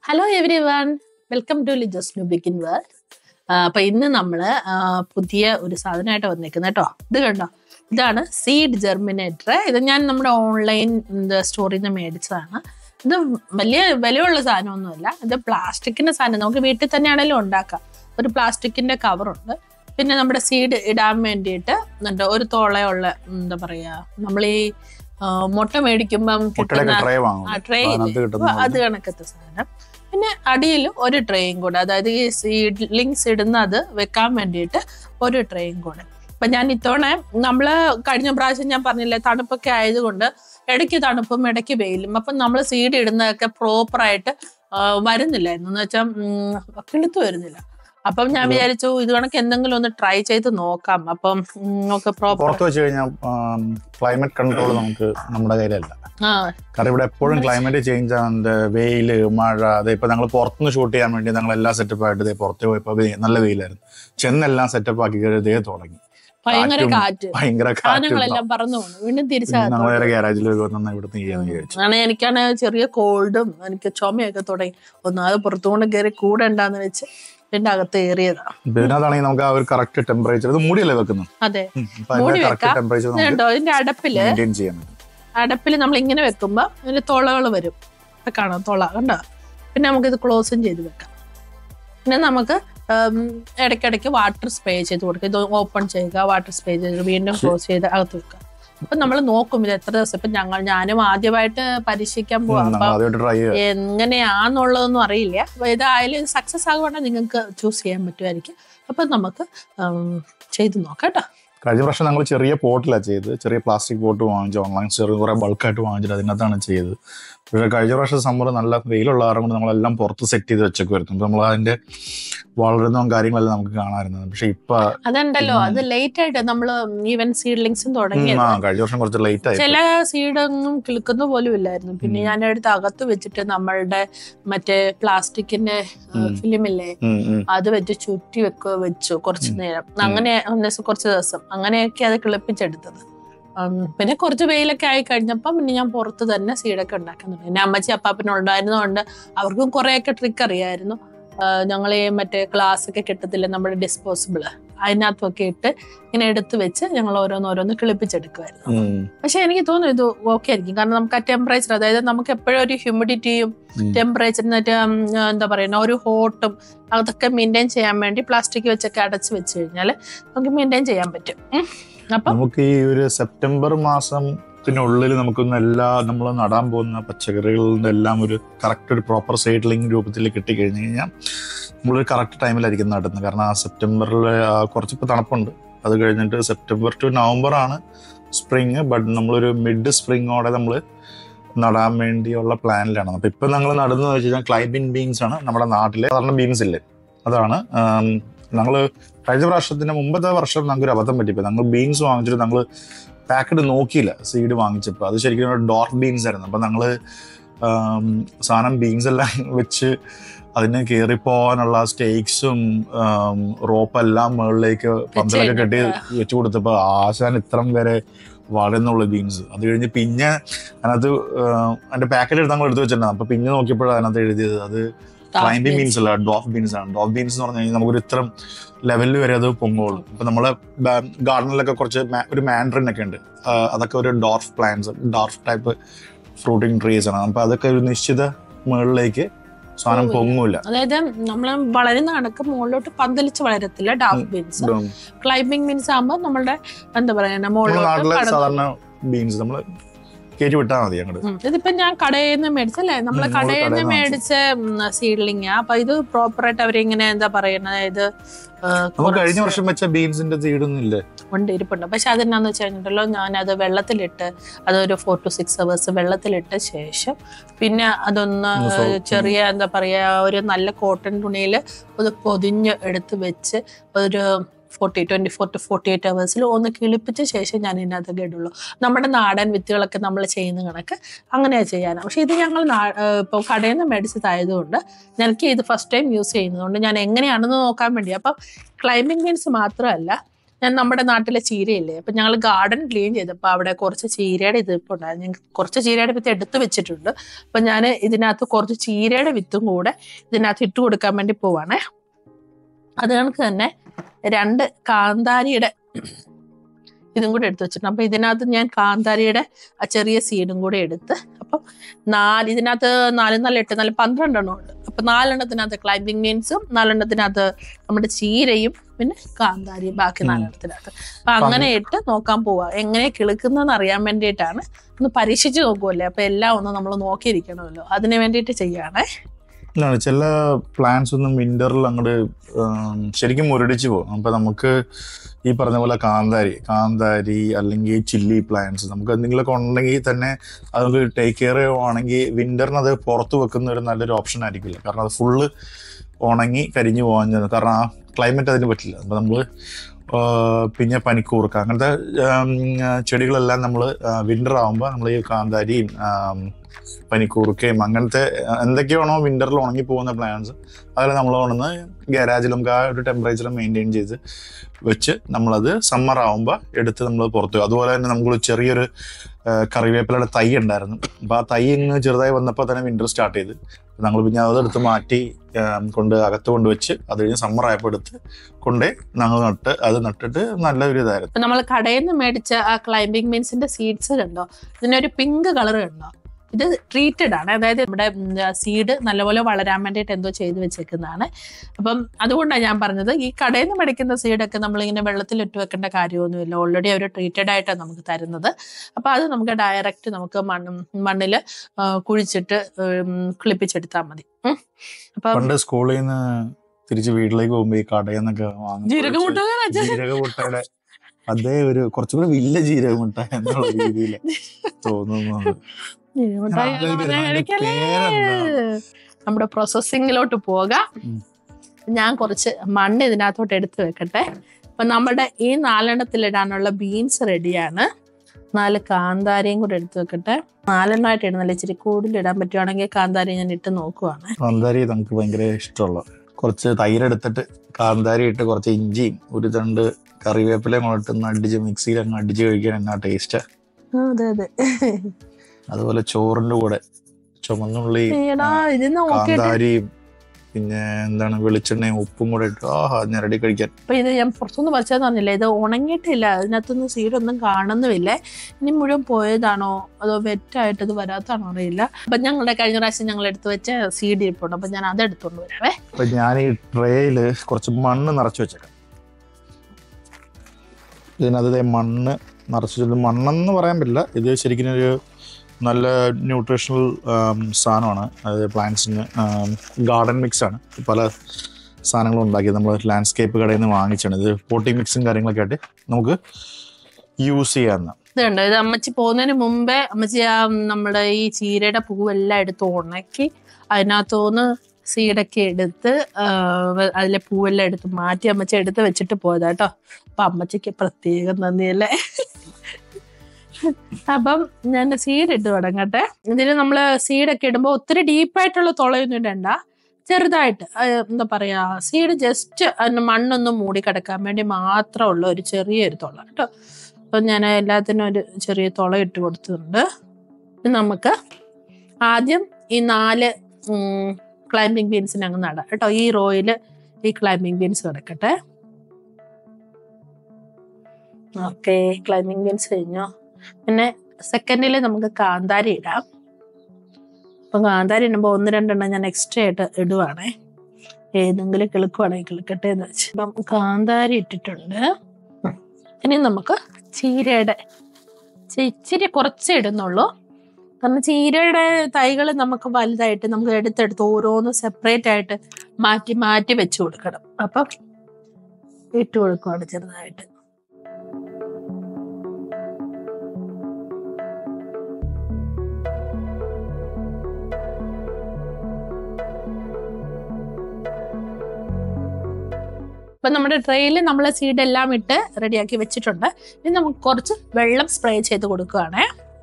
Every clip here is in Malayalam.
Hello everyone, welcome to Lijos Newbegin world. അപ്പോൾ ഇന്ന് നമ്മൾ പുതിയ ഒരു സാധനമായിട്ട് വന്നിരിക്കുന്നത് കേട്ടോ. ഇത് കണ്ടോ, ഇതാണ് സീഡ് ജെർമിനേറ്റർ. ഇത് ഞാൻ നമ്മുടെ ഓൺലൈൻ സ്റ്റോറിൽ നിന്ന് മേടിച്ചതാണ്. ഇത് വലിയ വിലയുള്ള സാധനമൊന്നുമല്ല. ഇത് പ്ലാസ്റ്റിക്കിൻ്റെ സാധനം, നമുക്ക് വീട്ടിൽ തന്നെയാണെങ്കിലും ഉണ്ടാക്കാം. ഒരു പ്ലാസ്റ്റിക്കിൻ്റെ കവറുണ്ട്. പിന്നെ നമ്മുടെ സീഡ് ഇടാൻ വേണ്ടിയിട്ട് ഒരു തോളയുള്ള എന്താ പറയുക, നമ്മൾ ഈ മുട്ട മേടിക്കുമ്പം കിട്ടുന്ന ട്രേ, അത് കണക്കത്തെ സാധനം. പിന്നെ അടിയിൽ ഒരു ട്രേയും കൂടെ, അതായത് ഈ സീഡ്ലിങ്സ് ഇടുന്ന അത് വെക്കാൻ വേണ്ടിയിട്ട് ഒരു ട്രേയും കൂടെ. അപ്പം ഞാൻ ഇത്തവണ നമ്മൾ കഴിഞ്ഞ പ്രാവശ്യം ഞാൻ പറഞ്ഞില്ലേ, തണുപ്പൊക്കെ ആയതുകൊണ്ട് ഇടയ്ക്ക് തണുപ്പും ഇടയ്ക്ക് വെയിലും, അപ്പം നമ്മൾ സീഡ് ഇടുന്നതൊക്കെ പ്രോപ്പറായിട്ട് വരുന്നില്ലായിരുന്നു. എന്ന് വെച്ചാൽ കിളുത്ത് വരുന്നില്ല. അപ്പം ഞാൻ വിചാരിച്ചു ഇത് കണക്ക് എന്തെങ്കിലും ഒന്ന് ട്രൈ ചെയ്ത് നോക്കാം. അപ്പം നമുക്ക് പുറത്ത് വെച്ച് കഴിഞ്ഞാൽ ക്ലൈമറ്റ് കൺട്രോൾ നമുക്ക് നമ്മുടെ കയ്യിലല്ല. കാരണം ഇവിടെ എപ്പോഴും ക്ലൈമറ്റ് ചേഞ്ച് ആണ്, വെയില്, മഴ. അതെ, ഇപ്പൊ ഞങ്ങൾ പുറത്തുനിന്ന് ഷൂട്ട് ചെയ്യാൻ വേണ്ടി ഞങ്ങൾ എല്ലാം സെറ്റപ്പ് ആയിട്ട് പുറത്ത് പോയപ്പോ നല്ല വെയിലായിരുന്നു. ചെന്നെല്ലാം സെറ്റപ്പ് ആക്കി കഴിഞ്ഞ തുടങ്ങി. ഭയങ്കര കാറ്റ്, ഭയങ്കര സാധനങ്ങളെല്ലാം പറന്നു പോകുന്നു. വീണ്ടും തിരിച്ചു ഗ്യാരേജിൽ ഇവിടെ ചെയ്യാന്ന് വിചാരിച്ചു. എനിക്കാണ് ചെറിയ കോൾഡും എനിക്ക് ചുമയൊക്കെ തുടങ്ങി. ഒന്നാമത് പുറത്തുകൊണ്ട് കയറി കൂടണ്ടെന്ന് വെച്ച് ഇതിന്റെ അകത്ത് ഏറിയതാണ്. ഇതിനകത്താണെങ്കിൽ നമുക്ക് ആ ഒരു കറക്റ്റ് ടെമ്പറേച്ചർ, ഇത് മൂടിയല്ലേ വെക്കുന്നത്? അതെ, മൂടി വെക്കാം. ഇതിന്റെ അടപ്പില് നമ്മൾ ഇങ്ങനെ വെക്കുമ്പോ അതിന്റെ തുളകൾ വരും, കാണാം തുള കണ്ടോ. പിന്നെ നമുക്കിത് ക്ലോസും ചെയ്ത് വെക്കാം. പിന്നെ നമുക്ക് ഇടയ്ക്കിടയ്ക്ക് വാട്ടർ സ്പ്രേ ചെയ്ത് കൊടുക്കുക. ഇത് ഓപ്പൺ ചെയ്യുക, വാട്ടർ സ്പ്രേ ചെയ്ത് വീണ്ടും ക്ലോസ് ചെയ്ത് അകത്ത് വെക്കുക. അപ്പൊ നമ്മൾ നോക്കും ഇത് എത്ര ദിവസം. ഇപ്പൊ ഞാനും ആദ്യമായിട്ട് പരീക്ഷിക്കാൻ പോവാം. അപ്പൊ എങ്ങനെയാന്നുള്ളതൊന്നും അറിയില്ല. അപ്പൊ ഇതായാലും സക്സസ് ആകുവാണെങ്കിൽ നിങ്ങൾക്ക് ചൂസ് ചെയ്യാൻ പറ്റുമായിരിക്കും. അപ്പൊ നമുക്ക് ചെയ്ത് നോക്കാം കേട്ടോ. കഴിഞ്ഞ പ്രാവശ്യം ഞങ്ങൾ ചെറിയ പോട്ടിലാണ് ചെയ്തത്. ചെറിയ പ്ലാസ്റ്റിക് പോട്ട് വാങ്ങിച്ചു, ഓൺലൈൻ ചെറിയ കുറെ ബൾക്കായിട്ട് വാങ്ങിച്ചിട്ട് അതിനകത്താണ് ചെയ്തത്. പക്ഷേ കഴിഞ്ഞ പ്രാവശ്യം സമ്മർ നല്ല വെയിലുള്ള കാരണം കൊണ്ട് നമ്മളെല്ലാം പുറത്ത് സെറ്റ് ചെയ്ത് വെച്ചൊക്കെ വരുത്തും. നമ്മൾ അതിന്റെ വളരുന്ന കാര്യങ്ങളെല്ലാം നമുക്ക് കാണാറുണ്ട്. പക്ഷെ ഇപ്പൊ അതുണ്ടല്ലോ, അത് ലേറ്റ് ആയിട്ട് നമ്മള് ഈവൻ സീഡ്ലിങ്സും തുടങ്ങി. കഴിഞ്ഞ വർഷം കുറച്ച് ലേറ്റ് ആയി. ചില സീഡൊന്നും കിളിക്കുന്ന പോലും ഇല്ലായിരുന്നു. പിന്നെ ഞാൻ എടുത്ത് അകത്ത് വെച്ചിട്ട് നമ്മളുടെ മറ്റേ പ്ലാസ്റ്റിക്കിന്റെ ഫിലിമില്ലേ, അത് വെച്ച് ചുറ്റി വെച്ചു കുറച്ചു നേരം. അങ്ങനെ കുറച്ച് ദിവസം അങ്ങനെയൊക്കെ അത് കിളിപ്പിച്ചെടുത്തത്. പിന്നെ കുറച്ച് വെയിലൊക്കെ ആയി കഴിഞ്ഞപ്പം പിന്നെ ഞാൻ പുറത്ത് തന്നെ സീഡൊക്കെ ഉണ്ടാക്കുന്നുണ്ട്. പിന്നെ അമ്മച്ചി അപ്പാപ്പനുണ്ടായിരുന്നതുകൊണ്ട് അവർക്കും കുറേയൊക്കെ ട്രിക്ക് അറിയായിരുന്നു. ഞങ്ങൾ ഈ മറ്റേ ഗ്ലാസ് ഒക്കെ കിട്ടത്തില്ല, നമ്മുടെ ഡിസ്പോസിബിള്, അതിനകത്തൊക്കെ ഇട്ട് ഇങ്ങനെ എടുത്ത് വെച്ച് ഞങ്ങൾ ഓരോന്നോരോന്ന് കിളിപ്പിച്ചെടുക്കുമായിരുന്നു. പക്ഷെ എനിക്ക് തോന്നുന്നു ഇത് ഓക്കെ ആയിരിക്കും. കാരണം നമുക്ക് ആ ടെമ്പറേച്ചർ, അതായത് നമുക്ക് എപ്പോഴും ഒരു ഹ്യൂമിഡിറ്റിയും ടെമ്പറേച്ചർ എന്താ പറയുക, ഒരു ഹോട്ടും അതൊക്കെ മെയിൻറ്റെയിൻ ചെയ്യാൻ വേണ്ടി പ്ലാസ്റ്റിക് വെച്ചൊക്കെ അടച്ച് വെച്ച് കഴിഞ്ഞാൽ നമുക്ക് മെയിൻറ്റെയിൻ ചെയ്യാൻ പറ്റും. അപ്പം നമുക്ക് ഈ ഒരു സെപ്റ്റംബർ മാസത്തിനുള്ളിൽ നമുക്കൊന്ന് എല്ലാ നമ്മൾ നടാൻ പോകുന്ന പച്ചക്കറികളുടെ എല്ലാം ഒരു കറക്റ്റ് ഒരു പ്രോപ്പർ സൈഡ്ലിംഗ് രൂപത്തിൽ കിട്ടിക്കഴിഞ്ഞ് കഴിഞ്ഞാൽ നമ്മളൊരു കറക്റ്റ് ടൈമിലായിരിക്കും നടുന്നത്. കാരണം ആ സെപ്റ്റംബറിൽ കുറച്ചിപ്പോൾ തണുപ്പുണ്ട്. അത് കഴിഞ്ഞിട്ട് സെപ്റ്റംബർ ടു നവംബർ ആണ് സ്പ്രിങ്. ബട്ട് നമ്മളൊരു മിഡ് സ്പ്രിങ്ങോടെ നമ്മൾ നടാൻ വേണ്ടിയുള്ള പ്ലാനിലാണ്. അപ്പം ഇപ്പം ഞങ്ങൾ നടുന്നത് വെച്ച് കഴിഞ്ഞാൽ ക്ലൈമ്പിംഗ് ബീൻസ് ആണ്. നമ്മുടെ നാട്ടിലെ സാധാരണ ബീൻസ് ഇല്ലേ, അതാണ്. ഞങ്ങൾ കഴിഞ്ഞ പ്രാവശ്യത്തിന് മുമ്പത്തെ വർഷം ഞങ്ങൾക്കൊരു അബദ്ധം പറ്റിപ്പോൾ ഞങ്ങൾ ബീൻസ് വാങ്ങിച്ചിട്ട് ഞങ്ങൾ പാക്കറ്റ് നോക്കിയില്ല സീഡ് വാങ്ങിച്ചപ്പോൾ. അത് ശരിക്കും ഡോർഫ് ബീൻസ് ആയിരുന്നു. അപ്പം ഞങ്ങൾ സാധനം ബീൻസ് എല്ലാം വെച്ച് അതിന് കയറിപ്പോകാനുള്ള സ്റ്റേക്സും റോപ്പെല്ലാം മുകളിലേക്ക് പന്തലൊക്കെ കെട്ടി വെച്ച് കൊടുത്തപ്പോൾ ആശാൻ ഇത്രം വരെ വളരുന്നുള്ളൂ ബീൻസ്. അത് കഴിഞ്ഞ് പിന്നെ അതിനകത്ത് അതിൻ്റെ പാക്കറ്റ് എടുത്ത് ഞങ്ങൾ എടുത്ത് വെച്ചിട്ടുണ്ടാകും. അപ്പം പിന്നെ നോക്കിയപ്പോഴാണ് അതിനകത്ത് എഴുതിയത് അത് ക്ലൈമ്പിംഗ് ബീൻസ് അല്ല, ഡോഫ് ബീൻസ് ആണ്. ഡോഫ് ബീൻസ് എന്ന് പറഞ്ഞു കഴിഞ്ഞാൽ നമുക്കൊരു ഇത്തരം ലെവലിൽ വരെ അത് പൊങ്ങുള്ളൂ. ഇപ്പൊ നമ്മളെ ഗാർഡനിലൊക്കെ കുറച്ച് ഒരു മാൻഡറിൻ ഒക്കെ ഉണ്ട്. അതൊക്കെ ഒരു dwarf plants, dwarf type fruiting trees ആണ്. അപ്പൊ അതൊക്കെ ഒരു നിശ്ചിത മുകളിലേക്ക് സാധനം പൊങ്ങൂല. അതായത് നമ്മൾ വളരുന്ന കണക്ക് മുകളിലോട്ട് പന്തലിച്ച് വളരത്തില്ല ഡോർഫ് ബീൻസ്. ക്ലൈമ്പിംഗ് ബീൻസ് ആകുമ്പോൾ നമ്മളുടെ എന്താ പറയുക, മുകളിലോട്ട് സാധാരണ ബീൻസ് നമ്മള് കയറ്റി വിട്ടാൽ മതി. അങ്ങോട്ട് ഇതിപ്പോ ഞാൻ കടയിൽ നിന്ന് മേടിച്ചല്ലേ, നമ്മള് കടയിൽ നിന്ന് മേടിച്ച സീഡ്ലിങ്. അപ്പൊ ഇത് പ്രോപ്പറായിട്ട് അവരിങ്ങനെ എന്താ പറയുന്നത്, ഇത് കഴിഞ്ഞ വർഷം വെച്ച ബീൻസിന്റെ സീഡൊന്നും ഇല്ലേ, ഉണ്ട്, ഇരിപ്പുണ്ട്. പക്ഷെ അതെന്നാന്ന് വെച്ചിട്ടുണ്ടല്ലോ, ഞാനത് വെള്ളത്തിലിട്ട് അതൊരു 4 to 6 hours വെള്ളത്തിലിട്ട ശേഷം പിന്നെ അതൊന്ന് ചെറിയ എന്താ പറയാ, ഒരു നല്ല കോട്ടൺ തുണിയിൽ അത് പൊതിഞ്ഞ് എടുത്ത് വെച്ച് ഒരു 24 to 48 hours ഒന്ന് കിളിപ്പിച്ച ശേഷം ഞാൻ ഇതിനകത്തൊക്കെ ഇടുള്ളൂ. നമ്മുടെ നാടൻ വിത്തുകളൊക്കെ നമ്മൾ ചെയ്യുന്ന കണക്ക് അങ്ങനെയാണ് ചെയ്യാനാണ്. പക്ഷെ ഇത് ഞങ്ങൾ ഇപ്പോൾ കടയിൽ നിന്ന് മേടിച്ചതായതുകൊണ്ട് എനിക്ക് ഇത് ഫസ്റ്റ് ടൈം യൂസ് ചെയ്യുന്നതുകൊണ്ട് ഞാൻ എങ്ങനെയാണെന്ന് നോക്കാൻ വേണ്ടി. അപ്പം ക്ലൈമ്പിംഗ് ബീൻസ് മാത്രമല്ല, ഞാൻ നമ്മുടെ നാട്ടിലെ ചീരയില്ലേ, അപ്പം ഞങ്ങൾ ഗാർഡൻ ക്ലീൻ ചെയ്തപ്പോൾ അവിടെ കുറച്ച് ചീരയുടെ ഇത് ഇപ്പോൾ ഉണ്ടായിരുന്നു. ഞാൻ കുറച്ച് ചീരയുടെ വിത്ത് എടുത്ത് വെച്ചിട്ടുണ്ട്. അപ്പം ഞാൻ ഇതിനകത്ത് കുറച്ച് ചീരയുടെ വിത്തും കൂടെ ഇതിനകത്ത് ഇട്ട് കൊടുക്കാൻ വേണ്ടി പോവാണേ. അത് കണക്ക് തന്നെ 2 കാന്താരിയുടെ ഇതും കൂടെ എടുത്ത് വെച്ചിട്ടുണ്ട്. അപ്പം ഇതിനകത്ത് ഞാൻ കാന്താരിയുടെ ആ ചെറിയ സീഡും കൂടെ എടുത്ത്, അപ്പം ഇതിനകത്ത് 4 4 8 4 12 എണ്ണം ഉണ്ട്. അപ്പം 4 എണ്ണത്തിനകത്ത് ക്ലൈംബിംഗ് ബീൻസും 4 എണ്ണത്തിനകത്ത് നമ്മുടെ ചീരയും പിന്നെ കാന്താരിയും ബാക്കി 4 എണ്ണത്തിനകത്ത്. അപ്പം അങ്ങനെ ഇട്ട് നോക്കാൻ പോവാ എങ്ങനെ കിളുക്കുന്നതെന്ന് അറിയാൻ വേണ്ടിയിട്ടാണ്. ഒന്ന് പരീക്ഷിച്ച് നോക്കുമല്ലേ, അപ്പം എല്ലാം ഒന്ന് നമ്മൾ നോക്കിയിരിക്കണമല്ലോ, അതിന് വേണ്ടിയിട്ട് ചെയ്യുകയാണേ. ചില പ്ലാന്റ്സ് ഒന്നും വിന്ററിൽ അങ്ങോട്ട് ശരിക്കും മുരടിച്ച് പോകും. അപ്പം നമുക്ക് ഈ പറഞ്ഞ പോലെ കാന്താരി അല്ലെങ്കിൽ ചില്ലി പ്ലാന്റ്സ് നമുക്ക് എന്തെങ്കിലുമൊക്കെ ഉണ്ടെങ്കിൽ തന്നെ അത് നമുക്ക് ടേക്ക് കെയർ ചെയ്യുവാണെങ്കിൽ വിന്ററിന് അത് പുറത്ത് വെക്കുന്ന ഒരു നല്ലൊരു ഓപ്ഷൻ ആയിരിക്കില്ല. കാരണം അത് ഫുള്ള് ഉണങ്ങി കരിഞ്ഞു പോകാൻ ചെന്നു. കാരണം ആ ക്ലൈമറ്റ് അതിന് പറ്റില്ല. അപ്പം നമ്മൾ പിന്നെ പനിക്കൂർക്ക അങ്ങനത്തെ ചെടികളെല്ലാം നമ്മൾ വിന്റർ ആകുമ്പോൾ നമ്മൾ ഈ കാന്താരിയും പനിക്കൂർക്കയും അങ്ങനത്തെ എന്തൊക്കെയാണോ വിന്ററിൽ ഉണങ്ങി പോകുന്ന പ്ലാന്റ്സ് അതെല്ലാം നമ്മൾ കൊണ്ടുവന്ന് ഗാരാജിൽ നമുക്ക് ആ ഒരു ടെമ്പറേച്ചർ മെയിൻറ്റെയിൻ ചെയ്ത് വെച്ച് നമ്മളത് സമ്മർ ആകുമ്പോൾ എടുത്ത് നമ്മൾ പുറത്തു. അതുപോലെ തന്നെ നമുക്ക് ചെറിയൊരു കറിവേപ്പിലയുടെ തൈ ഉണ്ടായിരുന്നു. അപ്പോൾ ആ തൈ ഇങ്ങ് ചെറുതായി വന്നപ്പോൾ തന്നെ വിന്റർ സ്റ്റാർട്ട് ചെയ്ത് ഞങ്ങൾ പിന്നെ അതെടുത്ത് മാറ്റി അകത്ത് കൊണ്ടുവച്ച് അത് കഴിഞ്ഞ് സമ്മർ ആയപ്പോൾ എടുത്ത് ഞങ്ങൾ നട്ടിട്ട് നല്ലൊരു ഇതായിരുന്നു. നമ്മൾ കടയിൽ നിന്ന് മേടിച്ച ആ ക്ലൈംബിംഗ് ബീൻസിന്റെ സീഡ്സ് കണ്ടോ, ഇതിനൊരു പിങ്ക് കളർ കണ്ടോ, ഇത് ട്രീറ്റഡ് ആണ്. അതായത് നമ്മുടെ സീഡ് നല്ലപോലെ വളരാൻ വേണ്ടിയിട്ട് എന്തോ ചെയ്ത് വെച്ചേക്കുന്നതാണ്. അപ്പം അതുകൊണ്ടാണ് ഞാൻ പറഞ്ഞത്, ഈ കടയിൽ നിന്ന് മേടിക്കുന്ന സീഡൊക്കെ നമ്മളിങ്ങനെ വെള്ളത്തിലിട്ട് വെക്കേണ്ട കാര്യമൊന്നുമില്ല. ഓൾറെഡി അവർ ട്രീറ്റഡ് ആയിട്ടാണ് നമുക്ക് തരുന്നത്. അപ്പോൾ അത് നമുക്ക് ഡയറക്റ്റ് നമുക്ക് മണ്ണിൽ കുഴിച്ചിട്ട് കിളിപ്പിച്ചെടുത്താൽ മതി. അപ്പം സ്കൂളിൽ നിന്ന് തിരിച്ച് വീട്ടിലേക്ക് പോകുമ്പോൾ ഈ കടയിൽ നിന്നൊക്കെ ജീരകമുട്ടയുടെ അതേ ഒരു കുറച്ചുകൂടെ വലിയ ജീരകമുട്ട എന്നുള്ള രീതിയിൽ തോന്നുന്നു. നമ്മുടെ പ്രോസസ്സിങ്ങിലോട്ട് പോകാം. ഞാൻ കുറച്ച് മണ്ണ് ഇതിനകത്തോട്ട് എടുത്ത് വെക്കട്ടെ. അപ്പൊ നമ്മുടെ ഈ 4 എണ്ണത്തിലിടാനുള്ള ബീൻസ് റെഡിയാണ്. 4 കാന്താരിയും കൂടെ എടുത്ത് വെക്കട്ടെ. 4 എണ്ണമായിട്ട് ഇടുന്നില്ല, ഇച്ചിരി കൂടുതൽ ഇടാൻ പറ്റുവാണെങ്കിൽ കാന്താരി ഞാൻ ഇട്ട് നോക്കുവാണ്. കാന്താരി നമുക്ക് ഭയങ്കര ഇഷ്ടമുള്ള കുറച്ച് തൈരെടുത്തിട്ട് കാന്താരി ഇട്ട് കുറച്ച് ഇഞ്ചിയും ഒരു 2 കറിവേപ്പിലയും കൊണ്ടിട്ട് അടിച്ച് മിക്സിയിൽ അങ്ങ് അടിച്ച് കഴിക്കാൻ എന്നാ ടേസ്റ്റ്. അതെ അതെ. അതുപോലെ ചോറിന്റെ കൂടെ ചുമന്നുള്ളി കാന്താരിയും പിന്നെ എന്താണ് വെളിച്ചെണ്ണയും ഉപ്പും കൂടെ ഇട്ട് ഞെരടി കഴിക്കാൻ. അപ്പൊ ഇത് ഞാൻ പുറത്തുനിന്ന് പറിച്ചതെന്ന് പറഞ്ഞില്ലേ, ഇത് ഉണങ്ങിയിട്ടില്ല, അതിനകത്തൊന്നും സീഡൊന്നും കാണുന്നുമില്ല. ഇനി മുഴുവൻ പോയതാണോ അതോ വെറ്റായിട്ട് ഇത് വരാത്താണോ അറിയില്ല. അപ്പൊ ഞങ്ങളുടെ കഴിഞ്ഞ പ്രാവശ്യം ഞങ്ങൾ എടുത്ത് വെച്ച സീഡ് ഇരിപ്പുണ്ട്. അപ്പൊ ഞാൻ അത് എടുത്തോണ്ട് വരാവേ. അപ്പൊ ഞാൻ ഈ ട്രേയില് കുറച്ച് മണ്ണ് നിറച്ച് വെച്ചേക്കാം. ഇതിനകത്ത് മണ്ണ് നിറച്ച്, മണ്ണെന്ന് പറയാൻ പറ്റില്ല, ഇത് ശരിക്കും ഒരു നല്ല ന്യൂട്രീഷണൽ സാധനമാണ്. അതായത് പ്ലാന്റ്സിന് ഗാർഡൻ മിക്സാണ്. പല സാധനങ്ങളും ഉണ്ടാക്കിയത് നമ്മൾ ലാൻഡ്സ്കേപ്പ് കടയിൽ നിന്ന് വാങ്ങിച്ചാണ്. ഇത് പോട്ടി മിക്സും കാര്യങ്ങളൊക്കെ ആയിട്ട് നമുക്ക് യൂസ് ചെയ്യാവുന്ന ഇതുണ്ട്. ഇത് അമ്മച്ചി പോകുന്നതിന് മുമ്പേ അമ്മച്ചി നമ്മുടെ ഈ ചീരയുടെ പൂവെല്ലാം എടുത്ത് ഉണക്കി അതിനകത്തുനിന്ന് സീഡൊക്കെ എടുത്ത് അതിലെ പൂവെല്ലാം എടുത്ത് മാറ്റി അമ്മച്ചി എടുത്ത് വെച്ചിട്ട് പോയതാ കേട്ടോ. അപ്പൊ അമ്മച്ചിക്ക് പ്രത്യേകം നന്ദിയല്ലേ. അപ്പം ഞാൻ സീഡ് ഇട്ട് തുടങ്ങട്ടെ. ഇതിന് നമ്മൾ സീഡൊക്കെ ഇടുമ്പോൾ ഒത്തിരി ഡീപ്പായിട്ടുള്ള തുളയൊന്നും ഇടണ്ട, ചെറുതായിട്ട് എന്താ പറയാ, സീഡ് ജസ്റ്റ് അതിന് മണ്ണൊന്നും മൂടി കിടക്കാൻ വേണ്ടി മാത്രമുള്ള ഒരു ചെറിയൊരു തുള കേട്ടോ. അപ്പം ഞാൻ എല്ലാത്തിനും ഒരു ചെറിയ തുള ഇട്ട് കൊടുത്തിട്ടുണ്ട്. നമുക്ക് ആദ്യം ഈ 4 ക്ലൈംബിംഗ് ബീൻസിന് അങ്ങ് നടാം കേട്ടോ. ഈ റോയിൽ ഈ ക്ലൈംബിംഗ് ബീൻസ് കിടക്കട്ടെ. ഓക്കെ, ക്ലൈംബിംഗ് ബീൻസ് കഴിഞ്ഞോ. പിന്നെ സെക്കൻഡിൽ നമുക്ക് കാന്താരി ഇടാം. അപ്പം കാന്താരി ഇടുമ്പോൾ 1 2 എണ്ണം ഞാൻ എക്സ്ട്രാ ആയിട്ട് ഇടുവാണേ. ഏതെങ്കിലും കിളുക്കുവാണെങ്കിൽ കിളുക്കട്ടെ എന്ന് വെച്ച്. അപ്പം കാന്താരി ഇട്ടിട്ടുണ്ട്. ഇനി നമുക്ക് ചീരയുടെ ഇച്ചിരി കുറച്ചേ ഇടുന്നുള്ളൂ. കാരണം ചീരയുടെ തൈകൾ നമുക്ക് വലുതായിട്ട് നമുക്ക് എടുത്തെടുത്ത് ഓരോന്ന് സെപ്പറേറ്റ് ആയിട്ട് മാറ്റി മാറ്റി വെച്ച് കൊടുക്കണം. അപ്പം ഇട്ട് കൊടുക്കുവാണ് ചെറുതായിട്ട്. അപ്പം നമ്മുടെ ട്രെയിൽ നമ്മൾ സീഡ് എല്ലാം ഇട്ട് റെഡിയാക്കി വെച്ചിട്ടുണ്ട്. ഇനി നമുക്ക് കുറച്ച് വെള്ളം സ്പ്രേ ചെയ്ത് കൊടുക്കുകയാണേ.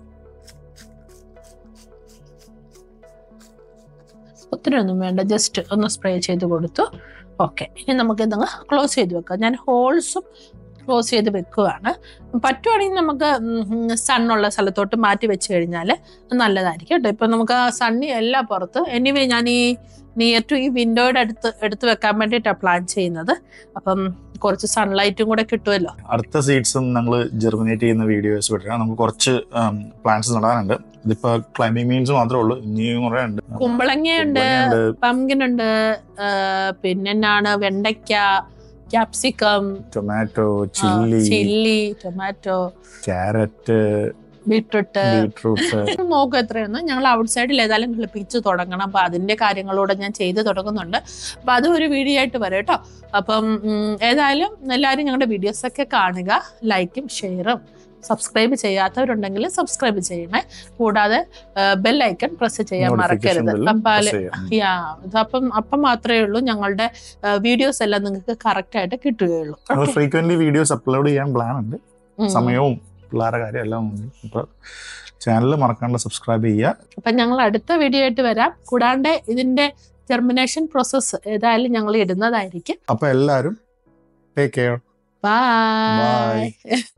ഒത്തിരി ഒന്നും വേണ്ട, ജസ്റ്റ് ഒന്ന് സ്പ്രേ ചെയ്ത് കൊടുത്തു. ഓക്കെ, ഇനി നമുക്ക് ഇതങ്ങ് ക്ലോസ് ചെയ്ത് വെക്കാം. ഞാൻ ഹോൾസും ക്ലോസ് ചെയ്ത് വെക്കുകയാണ്. പറ്റുവാണെങ്കിൽ നമുക്ക് സണ്ണുള്ള സ്ഥലത്തോട്ട് മാറ്റി വെച്ച് കഴിഞ്ഞാൽ നല്ലതായിരിക്കും കേട്ടോ. ഇപ്പം നമുക്ക് ആ സണ്ണി എല്ലാം പുറത്ത് എനിവേ ഞാൻ ഈ നിയർ ടു ഈ വിൻഡോയുടെ എടുത്ത് വെക്കാൻ വേണ്ടിയിട്ടാണ് പ്ലാൻ ചെയ്യുന്നത്. അപ്പം കുറച്ച് സൺലൈറ്റും കൂടെ കിട്ടുമല്ലോ. അടുത്ത സീഡ്സും ഞങ്ങൾ ജെർമിനേറ്റ് ചെയ്യുന്ന വീഡിയോസ് വിട്ടാൽ നമുക്ക് കുറച്ച് പ്ലാന്റ്സ് നടാനുണ്ട്. ഇതിപ്പോ ക്ലൈമ്പിംഗ് മീൻസ് മാത്രമേ ഉള്ളൂ, ഇനിയും കുറെ ഉണ്ട്. കുമ്പളങ്ങയുണ്ട്, പംകിൻ ഉണ്ട്, പിന്നെന്നാണ് വെണ്ടയ്ക്ക, capsicum, tomato, chilli, tomato, carrot, beetroot നോക്കും എത്രയൊന്നും. ഞങ്ങൾ ഔട്ട് സൈഡിൽ ഏതായാലും കിളിപ്പിച്ച് തുടങ്ങണം. അപ്പൊ അതിന്റെ കാര്യങ്ങളൂടെ ഞാൻ ചെയ്ത് തുടങ്ങുന്നുണ്ട്. അപ്പൊ അതും ഒരു വീഡിയോ ആയിട്ട് വരും കേട്ടോ. അപ്പം ഏതായാലും എല്ലാവരും ഞങ്ങളുടെ വീഡിയോസ് ഒക്കെ കാണുക, ലൈക്കും ഷെയറും സബ്സ്ക്രൈബ് ചെയ്യാത്തവരുണ്ടെങ്കിൽ സബ്സ്ക്രൈബ് ചെയ്യണേ. കൂടാതെ ബെൽ ഐക്കൺ പ്രസ് ചെയ്യാൻ മറക്കരുത്. അപ്പം മാത്രമേ ഉള്ളൂ ഞങ്ങളുടെ വീഡിയോസ് എല്ലാം നിങ്ങൾക്ക് കറക്റ്റ് ആയിട്ട് കിട്ടുകയുള്ളൂ. ഫ്രീക്വന്റ്ലി വീഡിയോസ് അപ്ലോഡ് ചെയ്യാൻ പ്ലാൻ ഉണ്ട്. സമയവും പിള്ളേരുടെ കാര്യം എല്ലാം ഉണ്ട്. അപ്പൊ ചാനൽ മറക്കാണ്ട് സബ്സ്ക്രൈബ് ചെയ്യുക. അപ്പൊ ഞങ്ങൾ അടുത്ത വീഡിയോ ആയിട്ട് വരാം. കൂടാണ്ട് ഇതിന്റെ ജെർമിനേഷൻ പ്രോസസ്സ് ഏതായാലും ഞങ്ങൾ ഇടുന്നതായിരിക്കും. അപ്പൊ എല്ലാവരും ടേക്ക് കെയർ. ബൈ.